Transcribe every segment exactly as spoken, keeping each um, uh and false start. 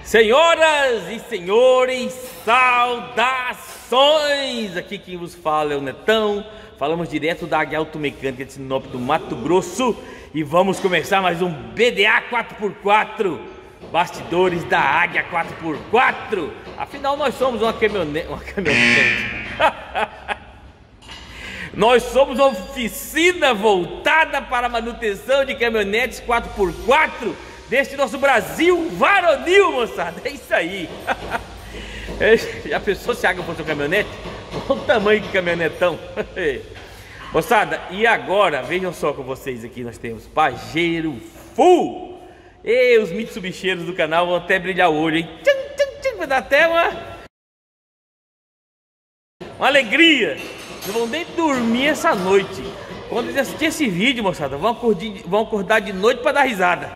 Senhoras e senhores, saudações! Aqui quem vos fala é o Netão. Falamos direto da Águia Automecânica de Sinop do Mato Grosso. E vamos começar mais um B D A quatro por quatro. Bastidores da Águia quatro por quatro. Afinal nós somos uma caminhonete, uma caminhonete. Nós somos uma oficina voltada para a manutenção de caminhonetes quatro por quatro deste nosso Brasil varonil, moçada. É isso aí. Já pensou se a Águia fosse um caminhonete? Olha o tamanho do caminhonetão. Moçada, e agora, vejam só com vocês aqui, nós temos Pajero Full. E os Mitsubisheiros do canal vão até brilhar o olho, hein? Tchum, tchum, tchum, vai dar até uma... uma alegria. Não vão nem dormir essa noite. Quando eles assistirem esse vídeo, moçada, vão acordar, vão acordar de noite para dar risada.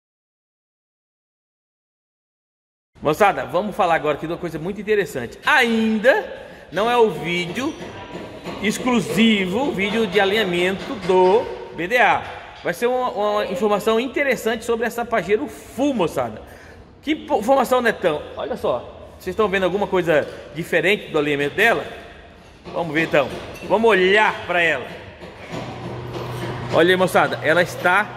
Moçada, vamos falar agora aqui de uma coisa muito interessante. Ainda não é o vídeo exclusivo, vídeo de alinhamento do B D A. Vai ser uma, uma informação interessante sobre essa Pajero Full, moçada. Que informação, Netão? Olha só, vocês estão vendo alguma coisa diferente do alinhamento dela? Vamos ver então, vamos olhar para ela. Olha aí, moçada, ela está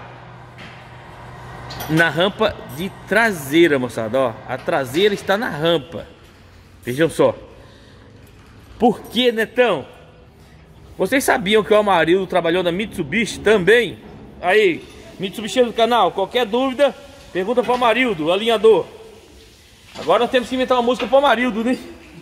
na rampa de traseira, moçada, ó. A traseira está na rampa. Vejam só. Por que, Netão? Vocês sabiam que o Amarildo trabalhou na Mitsubishi também? Aí, Mitsubishi do canal, qualquer dúvida, pergunta para o Amarildo, o alinhador. Agora nós temos que inventar uma música para o Amarildo, né?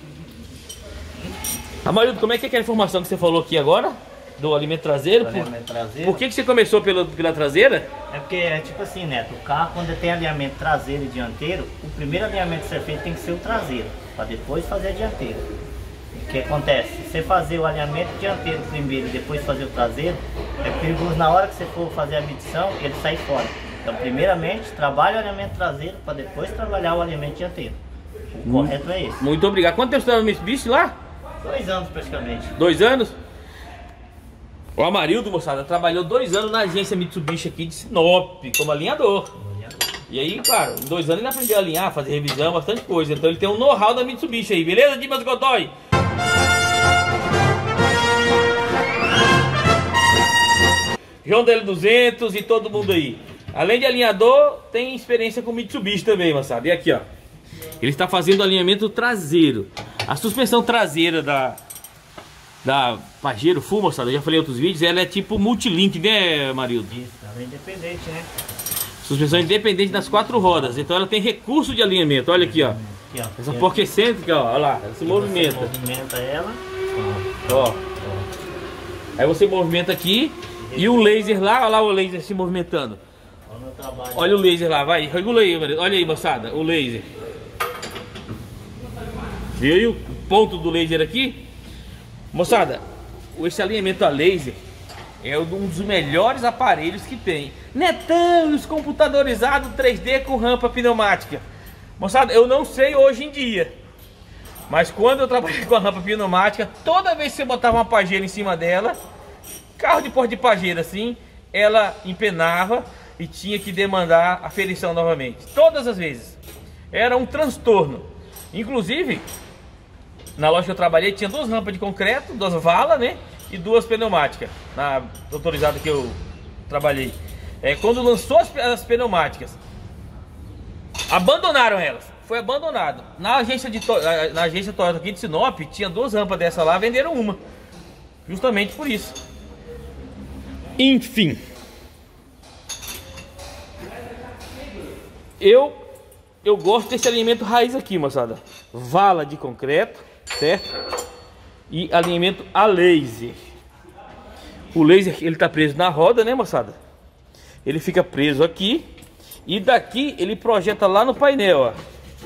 Amarildo, como é que é aquela informação que você falou aqui agora? Do alimento traseiro? Do por, alimento traseiro. Por que, que você começou pela, pela traseira? É porque é tipo assim, Neto, o carro quando tem alinhamento traseiro e dianteiro, o primeiro alinhamento a ser feito tem que ser o traseiro, para depois fazer a dianteira. O que acontece? Se você fazer o alinhamento dianteiro primeiro e depois fazer o traseiro, é perigoso na hora que você for fazer a medição, ele sair fora. Então primeiramente, trabalha o alinhamento traseiro para depois trabalhar o alinhamento dianteiro. O hum. correto é esse. Muito obrigado. Quanto tempo você estava no Mitsubishi lá? Dois anos praticamente. Dois anos? O Amarildo, moçada, trabalhou dois anos na agência Mitsubishi aqui de Sinop, como alinhador. E aí, claro, em dois anos ele aprendeu a alinhar, fazer revisão, bastante coisa. Então ele tem um know-how da Mitsubishi aí, beleza, Dimas Godoy? João D L duzentos e todo mundo aí. Além de alinhador, tem experiência com Mitsubishi também, moçada. E aqui, ó. Ele está fazendo alinhamento traseiro. A suspensão traseira da... da Pajero Full, moçada, eu já falei em outros vídeos, ela é tipo multilink, né, Marildo? Isso, ela é independente, né? Suspensão independente das quatro rodas, então ela tem recurso de alinhamento, olha aqui, ó. Aqui, ó. Essa porca excêntrica, ó, olha lá, ela se e movimenta. Você movimenta ela. Ó. ó. Aí você movimenta aqui e o laser lá, olha lá o laser se movimentando. Olha o meu trabalho. Olha o laser lá, vai, regula aí, Marildo. Olha aí, moçada, o laser. Viu aí o ponto do laser aqui? Moçada, esse alinhamento a laser é um dos melhores aparelhos que tem. Netão, os computadorizados três D com rampa pneumática. Moçada, eu não sei hoje em dia, mas quando eu trabalhei com a rampa pneumática, toda vez que você botava uma Pajero em cima dela, carro de porta de Pajero assim, ela empenava e tinha que demandar a aferição novamente. Todas as vezes. Era um transtorno. Inclusive... na loja que eu trabalhei tinha duas rampas de concreto, duas valas, né? E duas pneumáticas. Na autorizada que eu trabalhei. É, quando lançou as, as pneumáticas, abandonaram elas. Foi abandonado. Na agência de na agência Toyota aqui de Sinop, tinha duas rampas dessa lá, venderam uma. Justamente por isso. Enfim. Eu, eu gosto desse alinhamento raiz aqui, moçada. Vala de concreto. Certo? E alinhamento a laser. O laser ele tá preso na roda, né, moçada? Ele fica preso aqui e daqui ele projeta lá no painel, ó.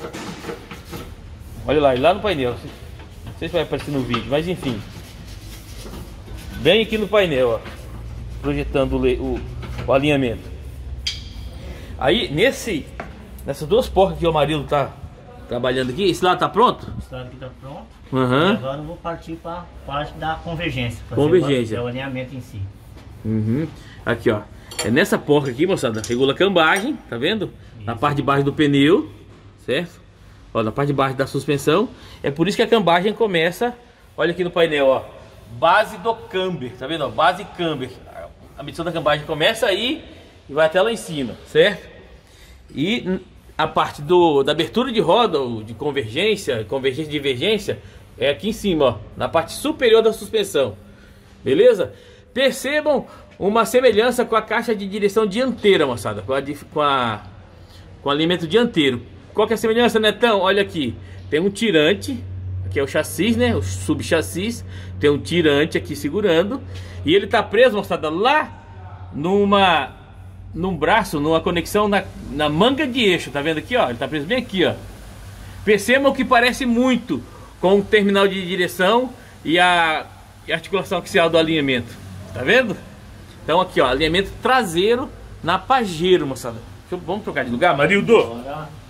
Olha lá, lá no painel. Não sei se vai aparecer no vídeo, mas enfim. Bem aqui no painel, ó. Projetando o, o, o alinhamento. Aí nesse nessas duas portas que o Amarildo tá trabalhando aqui, esse lado tá pronto? Esse lado aqui tá pronto. Uhum. E agora eu vou partir para a parte da convergência. Convergência. O alinhamento em si. Uhum. Aqui, ó. É nessa porca aqui, moçada. Regula a cambagem, tá vendo? Isso. Na parte de baixo do pneu, certo? Ó, na parte de baixo da suspensão. É por isso que a cambagem começa, olha aqui no painel, ó, base do camber, tá vendo? Ó, base camber. A medição da cambagem começa aí e vai até lá em cima, certo? E a parte do, da abertura de roda, de convergência, convergência e divergência, é aqui em cima, ó, na parte superior da suspensão. Beleza? Percebam uma semelhança com a caixa de direção dianteira, moçada, com a, com a com o alimento dianteiro. Qual que é a semelhança, Netão? Olha aqui, tem um tirante, aqui é o chassi, né, o subchassis, tem um tirante aqui segurando, e ele tá preso, moçada, lá numa num braço, numa conexão na, na manga de eixo, tá vendo aqui, ó? Ele tá preso bem aqui, ó. Percebam que parece muito com o terminal de direção e a, e a articulação axial do alinhamento, tá vendo? Então aqui, ó, alinhamento traseiro na Pajero, moçada. Deixa eu, vamos trocar de lugar, Marildo?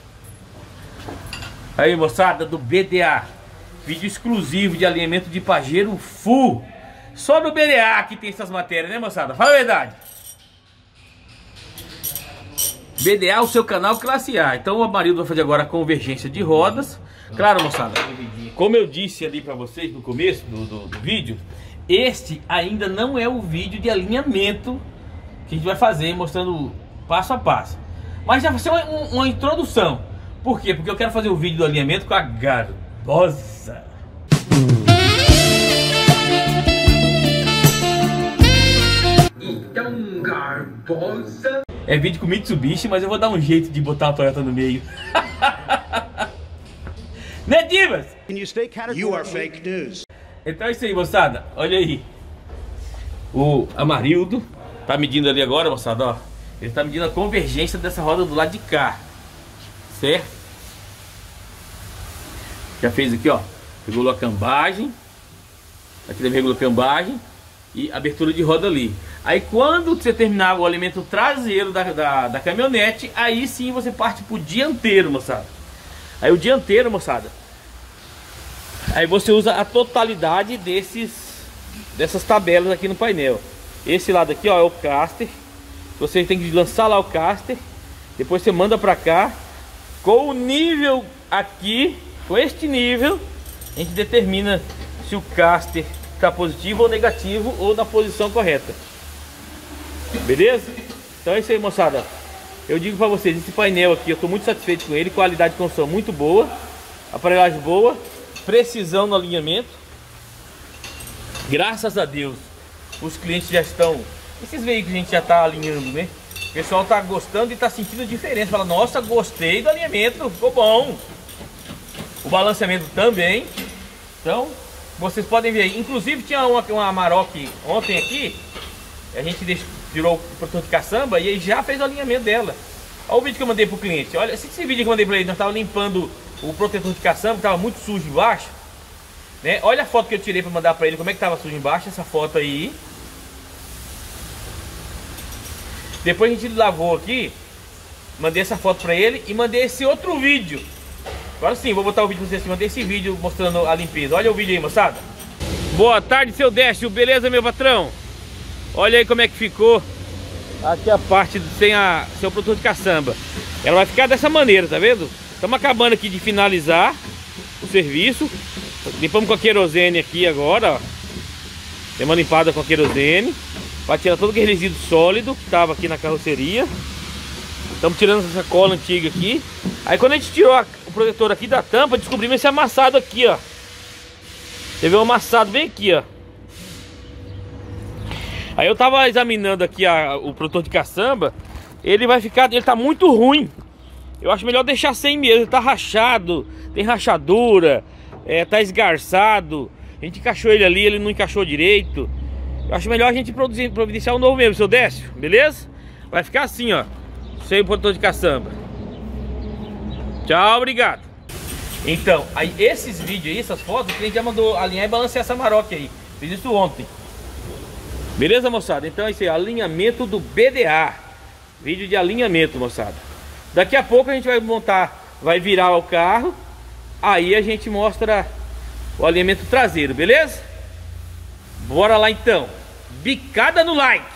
Aí, moçada, do B D A, vídeo exclusivo de alinhamento de Pajero full. Só no B D A que tem essas matérias, né, moçada? Fala a verdade. B D A, o seu canal classe A. Então o Amarildo vai fazer agora a convergência de rodas. Claro, moçada, como eu disse ali pra vocês no começo do, do, do vídeo, este ainda não é o vídeo de alinhamento que a gente vai fazer, mostrando passo a passo. Mas já vai ser uma, uma introdução. Por quê? Porque eu quero fazer o vídeo do alinhamento com a Garbosa. Então, Garbosa... É vídeo com Mitsubishi, mas eu vou dar um jeito de botar a Toyota no meio. Né, divas? You are fake news. Então é isso aí, moçada. Olha aí. O Amarildo tá medindo ali agora, moçada, ó. Ele tá medindo a convergência dessa roda do lado de cá. Certo? Já fez aqui, ó. Regulou a cambagem. Aqui também regulou a cambagem. E abertura de roda ali. Aí quando você terminar o alimento traseiro da, da, da caminhonete, aí sim você parte pro dianteiro, moçada. Aí o dianteiro, moçada, aí você usa a totalidade desses dessas tabelas aqui no painel. Esse lado aqui, ó, é o caster. Você tem que lançar lá o caster. Depois você manda pra cá. Com o nível aqui, com este nível, a gente determina se o caster está positivo ou negativo, ou na posição correta. Beleza? Então é isso aí, moçada. Eu digo pra vocês, esse painel aqui, eu tô muito satisfeito com ele. Qualidade de construção muito boa, aparelhagem boa, precisão no alinhamento. Graças a Deus, os clientes já estão... Esses veículos a gente já tá alinhando, né? O pessoal tá gostando e tá sentindo diferença. Fala, nossa, gostei do alinhamento, ficou bom. O balanceamento também. Então, vocês podem ver aí. Inclusive tinha uma, uma Amarok ontem aqui. A gente deixou, tirou o protetor de caçamba e ele já fez o alinhamento dela. Olha o vídeo que eu mandei pro cliente. Olha, esse vídeo que eu mandei pra ele, nós tava limpando o protetor de caçamba, que tava muito sujo embaixo, né? Olha a foto que eu tirei pra mandar pra ele, como é que tava sujo embaixo, essa foto aí. Depois a gente lavou aqui, mandei essa foto pra ele e mandei esse outro vídeo. Agora sim, vou botar o vídeo pra vocês, mandei esse vídeo mostrando a limpeza. Olha o vídeo aí, moçada. Boa tarde, seu Décio, beleza, meu patrão? Olha aí como é que ficou aqui a parte do, sem, a, sem o protetor de caçamba. Ela vai ficar dessa maneira, tá vendo? Estamos acabando aqui de finalizar o serviço. Limpamos com a querosene aqui agora, ó. Tem uma limpada com a querosene para tirar todo aquele resíduo sólido que estava aqui na carroceria. Estamos tirando essa cola antiga aqui. Aí quando a gente tirou a, o protetor aqui da tampa, descobrimos esse amassado aqui, ó. Teve um amassado bem aqui, ó. Aí eu tava examinando aqui a, o protetor de caçamba. Ele vai ficar, ele tá muito ruim. Eu acho melhor deixar sem mesmo. Ele tá rachado, tem rachadura, é, tá esgarçado. A gente encaixou ele ali, ele não encaixou direito. Eu acho melhor a gente produzir, providenciar um novo mesmo, seu Décio, beleza? Vai ficar assim, ó, sem o protetor de caçamba. Tchau, obrigado. Então, aí esses vídeos aí, essas fotos, o cliente já mandou alinhar e balancear essa Amarok aí. Fiz isso ontem. Beleza, moçada? Então é isso aí, alinhamento do B D A. Vídeo de alinhamento, moçada. Daqui a pouco a gente vai montar, vai virar o carro. Aí a gente mostra o alinhamento traseiro, beleza? Bora lá então. Bicada no like.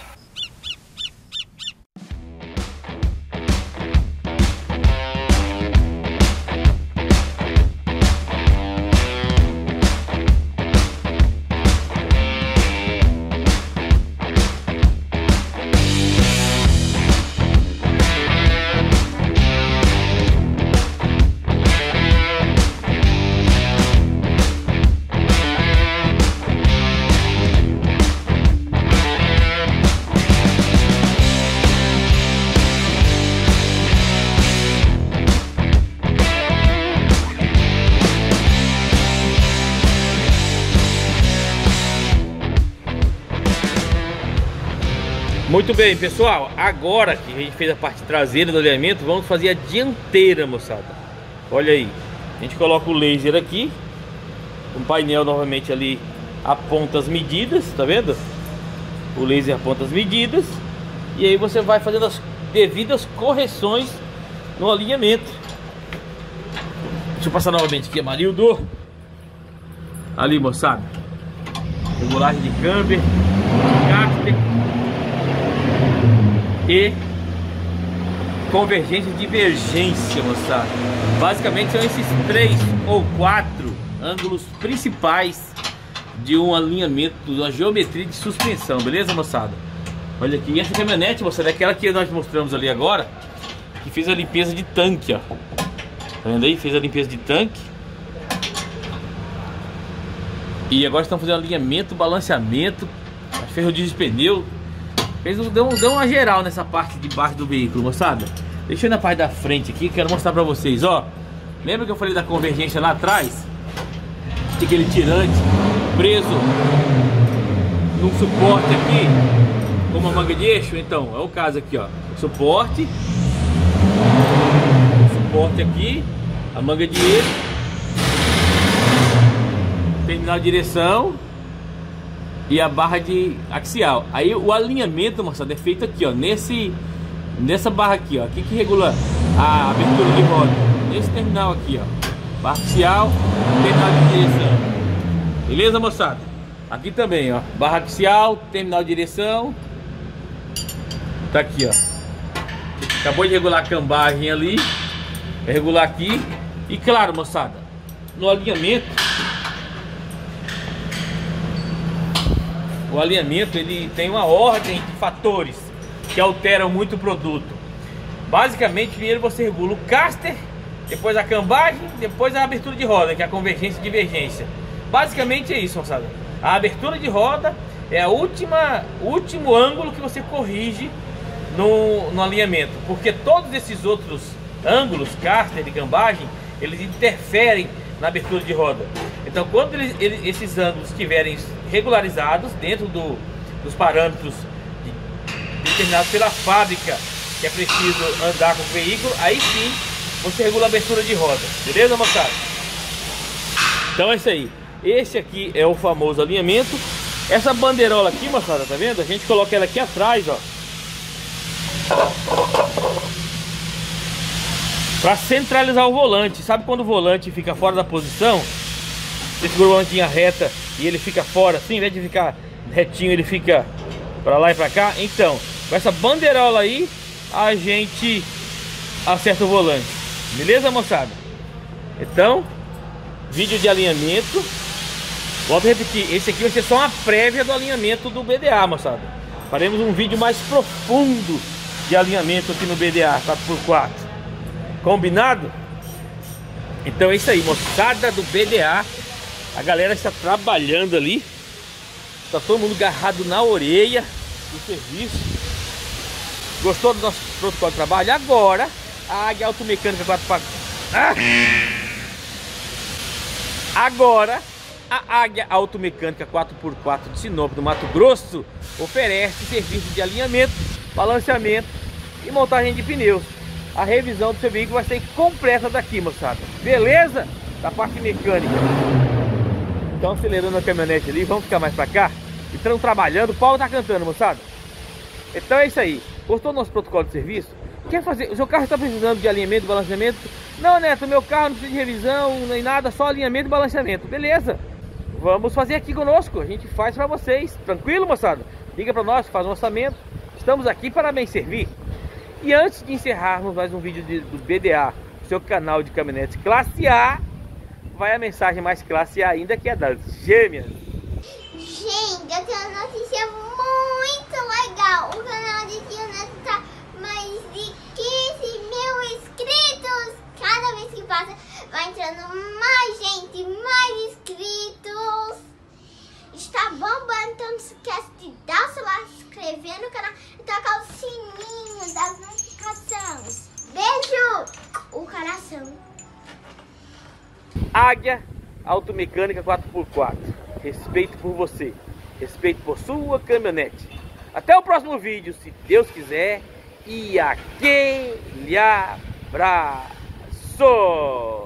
Muito bem, pessoal, agora que a gente fez a parte traseira do alinhamento, vamos fazer a dianteira, moçada. Olha aí, a gente coloca o laser aqui, o painel novamente ali aponta as medidas, tá vendo? O laser aponta as medidas e aí você vai fazendo as devidas correções no alinhamento. Deixa eu passar novamente aqui, Amarildo. Ali, moçada, regulagem de câmbio, caster e convergência e divergência, moçada. Basicamente são esses três ou quatro ângulos principais de um alinhamento, de uma geometria de suspensão, beleza, moçada? Olha aqui, essa caminhonete, moçada, é aquela que nós mostramos ali agora, que fez a limpeza de tanque, ó. Tá vendo aí? Fez a limpeza de tanque. E agora estão fazendo alinhamento, balanceamento, ferrugem de pneu. Fez, deu, deu uma geral nessa parte de baixo do veículo, moçada. Deixa eu ir na parte da frente aqui, quero mostrar pra vocês, ó. Lembra que eu falei da convergência lá atrás? Tinha aquele tirante preso num suporte aqui, com uma manga de eixo? Então, é o caso aqui, ó. O suporte, o suporte aqui, a manga de eixo, terminal de direção e a barra de axial. Aí o alinhamento, moçada, é feito aqui, ó, nesse nessa barra aqui, ó, aqui que regula a abertura de roda, nesse terminal aqui, ó, barra axial, terminal de direção. Beleza, moçada? Aqui também, ó, barra axial, terminal de direção. Tá aqui, ó. Acabou de regular a cambagem ali, vai regular aqui. E claro, moçada, no alinhamento, o alinhamento ele tem uma ordem de fatores que alteram muito o produto. Basicamente, primeiro você regula o caster, depois a cambagem, depois a abertura de roda, que é a convergência e divergência. Basicamente é isso, moçada. A abertura de roda é a última, último ângulo que você corrige no, no alinhamento, porque todos esses outros ângulos, caster e cambagem, eles interferem na abertura de roda. Então, quando eles, eles, esses ângulos estiverem regularizados dentro do, dos parâmetros de, determinados pela fábrica, que é preciso andar com o veículo, aí sim você regula a abertura de roda. Beleza, moçada? Então é isso aí. Esse aqui é o famoso alinhamento. Essa bandeirola aqui, moçada, tá vendo? A gente coloca ela aqui atrás, ó, para centralizar o volante. Sabe quando o volante fica fora da posição? Você segura o volantinha reta e ele fica fora assim, em vez de ficar retinho, ele fica para lá e para cá. Então, com essa bandeirola aí, a gente acerta o volante. Beleza, moçada? Então, vídeo de alinhamento. Volto a repetir, esse aqui vai ser só uma prévia do alinhamento do B D A, moçada. Faremos um vídeo mais profundo de alinhamento aqui no B D A quatro por quatro. Combinado? Então é isso aí, moçada do B D A. A galera está trabalhando ali. Está todo mundo agarrado na orelha do serviço. Gostou do nosso protocolo de trabalho? Agora, a Águia Automecânica quatro por quatro. Ah! Agora, a Águia Automecânica quatro por quatro de Sinop, do Mato Grosso, oferece serviço de alinhamento, balanceamento e montagem de pneus. A revisão do seu veículo vai ser completa daqui, moçada. Beleza? Da parte mecânica. Então, acelerando a caminhonete ali, vamos ficar mais pra cá. Estão trabalhando, o pau tá cantando, moçada. Então é isso aí. Gostou do nosso protocolo de serviço? Quer fazer? O seu carro está precisando de alinhamento e balanceamento? Não, Neto, meu carro não precisa de revisão, nem nada, só alinhamento e balanceamento. Beleza? Vamos fazer aqui conosco. A gente faz pra vocês. Tranquilo, moçada? Liga pra nós, faz um orçamento. Estamos aqui para bem servir. E antes de encerrarmos mais um vídeo de, do B D A, seu canal de caminhonetes classe A, vai a mensagem mais classe A ainda, que é das gêmeas. Gente, eu tenho uma notícia muito legal. O canal de Tio Neto tá mais de quinze mil inscritos. Cada vez que passa, vai entrando mais gente, mais inscritos. Está bombando, então não se esquece de dar o seu like, se inscrever no canal e tocar o sininho das notificações. Beijo! O coração. Águia Automecânica quatro por quatro. Respeito por você. Respeito por sua caminhonete. Até o próximo vídeo, se Deus quiser. E aquele abraço!